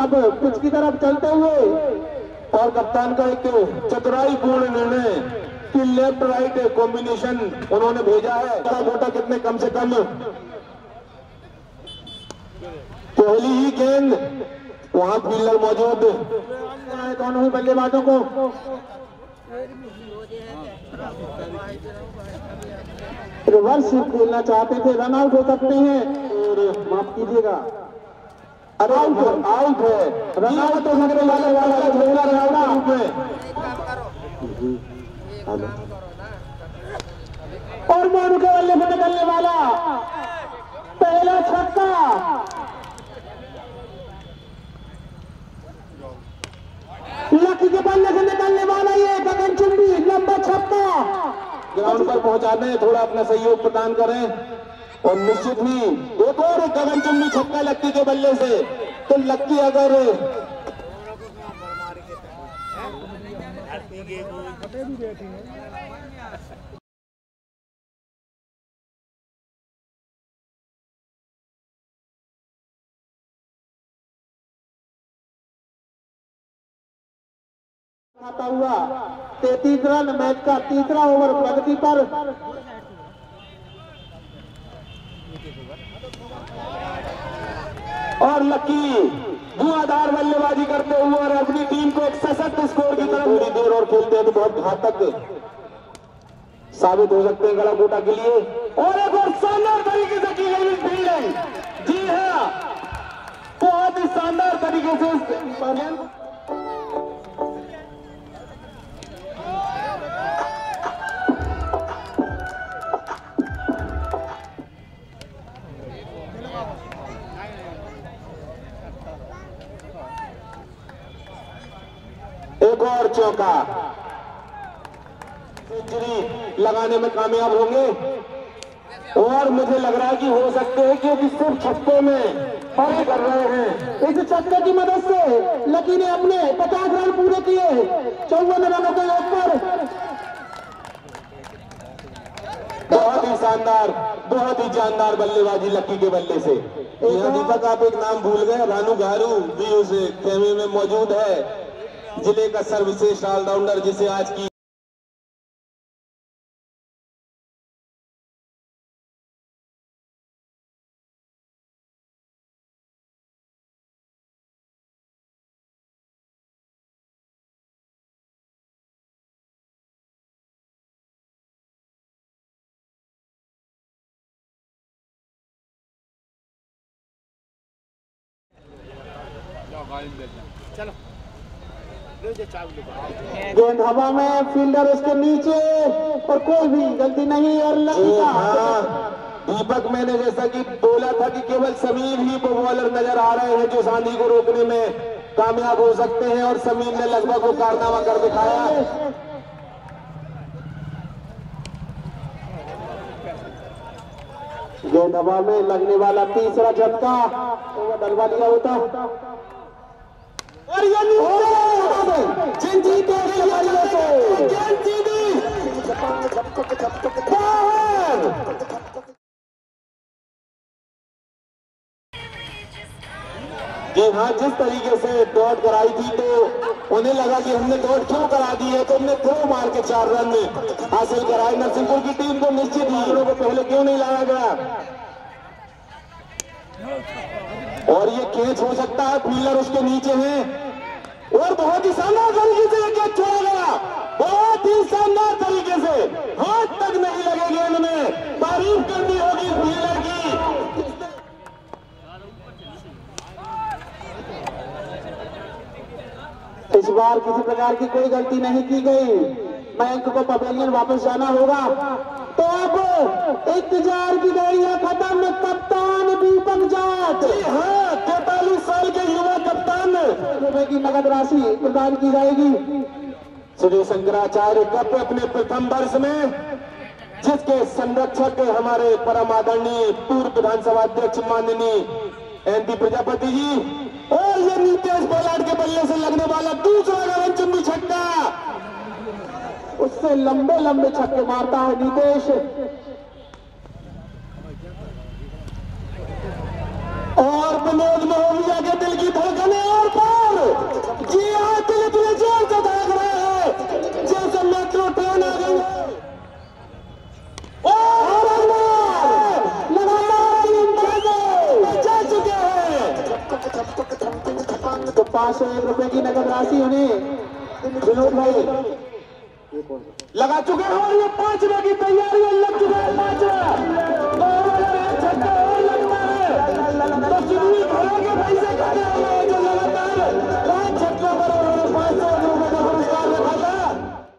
अब पिच की तरफ चलते हुए और कप्तान का एक चतुराई पूर्ण निर्णय कि लेफ्ट राइट कॉम्बिनेशन उन्होंने भेजा है। गोटा कितने कम से कम पहली ही गेंद वहां फील्डर मौजूद दोनों ही बल्लेबाजों को रिवर्स खेलना चाहते थे, रन आउट हो सकते हैं और माफ कीजिएगा आउट है, रन आउट हो सकने वाला और मोनू के बल्ले से निकलने वाला पहला छक्का। लकी के बल्ले से निकलने वाला ये गगनचुंबी लंबा छक्का। ग्राउंड पर पहुंचाने थोड़ा अपना सहयोग प्रदान करें और निश्चित ही एक और गगनचुंबी छक्का लक्की के बल्ले से। तो लक्की अगर आता हुआ 33 रन मैच का तीसरा ओवर प्रगति पर। और लक्की धुआंधार बल्लेबाजी करते हुए और अपनी टीम को एक सशक्त स्कोर की तरफ थोड़ी देर और खेलते हैं तो बहुत घातक साबित हो सकते हैं गलाकोटा के लिए। और एक और शानदार तरीके से की गई फील्डिंग, जी हाँ बहुत ही शानदार तरीके से। एक और चौका, सेंचुरी लगाने में कामयाब होंगे और मुझे लग रहा है कि हो सकते हैं क्योंकि सिर्फ छक्के में फर्क कर रहे हैं। इस छक्के की मदद से लकी ने अपने 50 रन पूरे किए 54 रनों के ऊपर। बहुत ही शानदार बहुत ही जानदार बल्लेबाजी लकी के बल्ले से। यहाँ दीपक आप एक नाम भूल गए, रानू गारू भी उस खेमे में मौजूद है, जिले का सर्वश्रेष्ठ ऑलराउंडर जिसे आज की चलो गेंद हवा में, फील्डर उसके नीचे और कोई भी गलती नहीं। और दीपक मैंने जैसा कि बोला था कि केवल समीर ही बॉलर नजर आ रहे हैं जो सांधी को रोकने में कामयाब हो सकते हैं और समीर ने लगभग वो कारनामा कर दिखाया। गेंद हवा में लगने वाला तीसरा झटका डलवा लिया होता और ये जी हाँ, जिस तरीके से डॉट कराई थी तो उन्हें लगा कि हमने डॉट क्यों करा दी है, तो हमने थ्रो मार के 4 रन हासिल कराए। नरसिंहपुर की टीम को निश्चित ही को पहले क्यों नहीं लाया गया और ये कैच हो सकता है, फील्डर उसके नीचे है और बहुत ही शानदार तरीके से ये कैच छोड़ा गया, बहुत ही शानदार तरीके से, हाथ तक नहीं लगे गेंद में। तारीफ करनी होगी फील्डर की। इस बार किसी प्रकार की कोई गलती नहीं की गई। मयंक को पवेलियन वापस जाना होगा। तो अब इंतजार की घड़ियां खत्म। कप्तान दीपक जाट, हाँ 43 साल के युवा कप्तान, रुपए की नगद राशि प्रदान की जाएगी। श्री शंकराचार्य कप अपने प्रथम वर्ष में, जिसके संरक्षक हमारे परम आदरणीय पूर्व विधानसभा अध्यक्ष माननीय एनपी प्रजापति जी, और ये नीतीश पोलार्ड के बल्ले से लगने वाला दूसरा गगनचुंबी छक्का, उससे लंबे लंबे छक्के मारता है नीतीश। और विनोद महोदया के दिल की धड़कनें और जी हाँ, तुले तुले जोर से भाग रहे हैं जैसे मेट्रो ट्रेन आ गई है। जा चुके हैं तो 501 रुपए की नगद राशि उन्हें विनोद भाई लगा चुके हैं और ये 5वें की तैयारियां लग चुके हैं। 5वां छक्का और लगता है तो चिमनी भरों के पैसे खाते हैं जो लगातार 5 छक्कों पर 500 रुपए का पुरस्कार रखा था।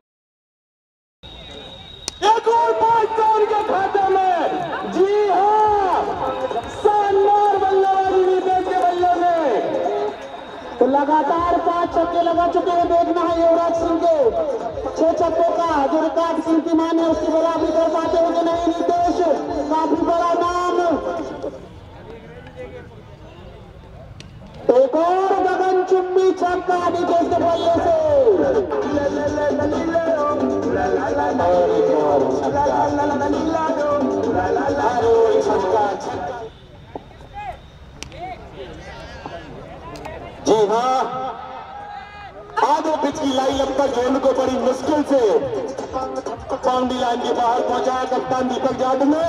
एक और 500 के खाते में। जी हाँ, शानदार बल्लेबाजी विदेश के बल्ले में तो लगातार 5 छक्के लगा चुके हैं। देखना है युवराज सिंह के 6 छक्कों का जो रिकॉर्ड कीर्तिमान है उसकी बराबरी कर पाते हैं कि नहीं। नीतीश काफी बड़ा नाम। एक और गगन चुंबी छक्का नीतीश के बल्ले से जी हाँ, आधे पिच की लाइन अब तक गेंद को बड़ी मुश्किल से बाउंड्री लाइन के बाहर पहुंचाया कप्तान दीपक जाट ने।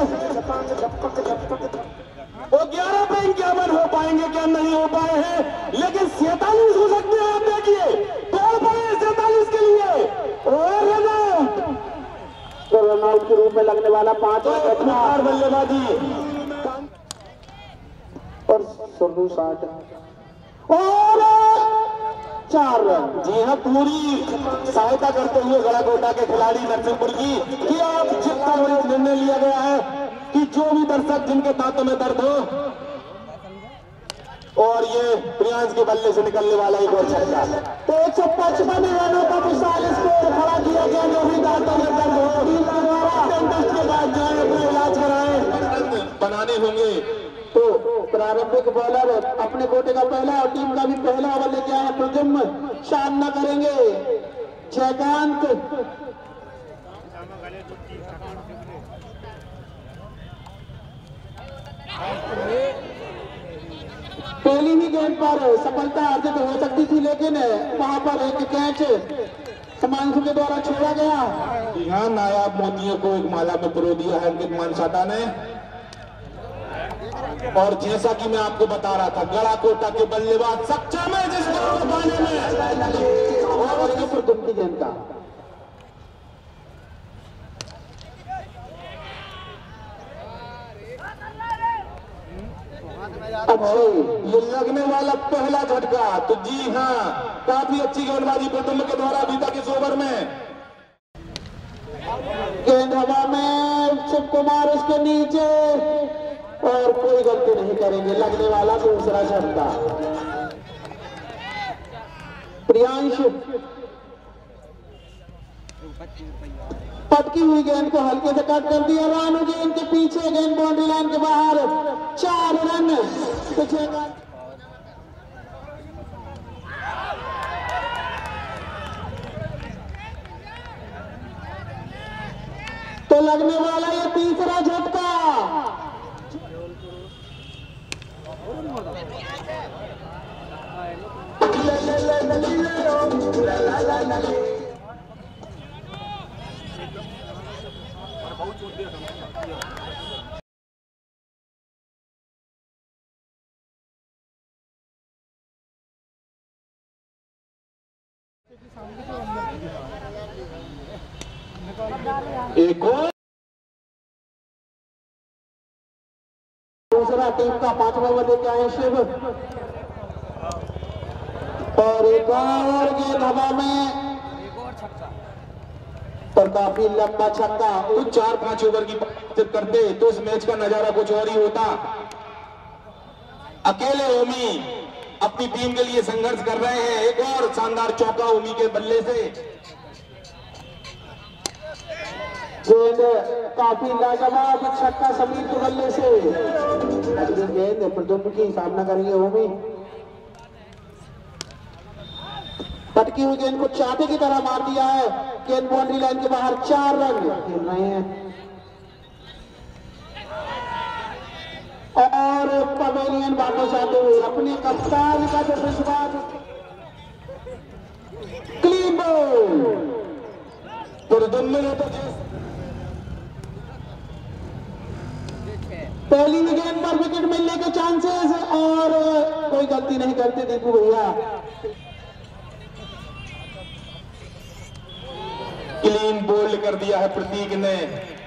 वो 11 पे 51 हो पाएंगे क्या, नहीं हो पाए हैं, लेकिन 47 हो सकते हैं। आप देखिए तोड़ पाए 47 के लिए और रनआउट के रूप में लगने वाला 5 बल्लेबाजी और 60 और 4 रन। जी हाँ, पूरी सहायता करते हुए गड़ाकोटा के खिलाड़ी नरसिंहपुर की कि आप जितना बड़ा निर्णय लिया गया है कि जो भी दर्शक जिनके दांतों में दर्द हो और ये प्रियांश के बल्ले से निकलने वाला एक और छक्का तो 155 रनों का विशाल स्कोर खड़ा किया गया। जो भी दांतों में दर्द हो टेस्ट के बाद जो है अपने इलाज कराएं बनाने होंगे। तो प्रारंभिक बॉलर अपने कोटे का पहला और टीम का भी पहला ओवर लेके आए प्रद्युम्न सामना करेंगे जयकांत। पहली ही गेंद पर सफलता अर्जित हो सकती थी लेकिन वहां पर एक कैच हिमांशु के द्वारा छोड़ा गया। यहाँ नायाब मोतियों को एक माला में पिरो दिया है अंकित मानसाटा ने। और जैसा कि मैं आपको बता रहा था गड़ाकोटा के बल्लेबाज सक्षम है जिस बॉल को पाने में और प्रद्युम्न की गेंद का ये लगने वाला पहला झटका। तो जी हाँ, काफी अच्छी गेंदबाजी प्रद्युम्न के द्वारा अभी तक इस ओवर में। गेंद हवा में, शिव कुमार उसके नीचे और कोई गलती नहीं करेंगे। लगने वाला दूसरा झटका। प्रियांश पटकी हुई गेंद को हल्के से कट कर दिया। रानू जी इनके पीछे गेंद बाउंड्री लाइन के बाहर 4 रन पीछे। तो लगने वाला ये तीसरा झटका। एक और दूसरा टीम का 5वां ओवर लेके आए शिव और एक और गेंद हवा में और काफी लंबा छक्का। तो 4-5 ओवर की बात करते तो इस मैच का नजारा कुछ और ही होता। अकेले ओमी अपनी टीम के लिए संघर्ष कर रहे हैं। एक और शानदार चौका ओमी के बल्ले से। गेंद काफी लाजवाब छक्का समीर के बल्ले से। गेंद प्रद्युम्न की सामना करेंगे ओमी। पटकी हुई गेंद को चाटे की तरह मार दिया है। गेंद बाउंड्री लाइन के बाहर 4 रन खेल रहे हैं और पवेलियन वापस आते हुए अपने कप्तान का जो विश्वास पहली ही गेंद पर विकेट मिलने के चांसेस और कोई गलती नहीं करते दीपू भैया। क्लीन बोल्ड कर दिया है प्रतीक ने।